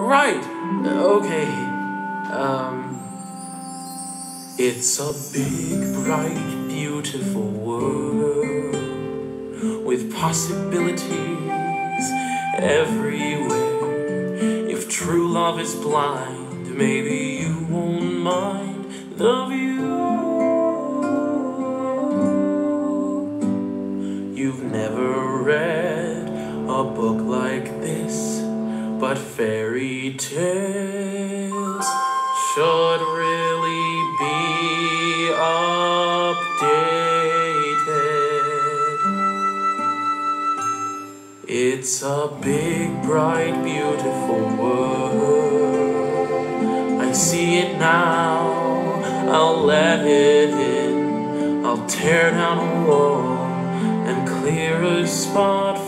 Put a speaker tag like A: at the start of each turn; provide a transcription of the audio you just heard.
A: Right. Okay. It's a big, bright, beautiful world with possibilities everywhere. If true love is blind, maybe you won't mind the view. You've never read a book like this, but fairy tales should really be updated. It's a big, bright, beautiful world. I see it now, I'll let it in. I'll tear down a wall and clear a spot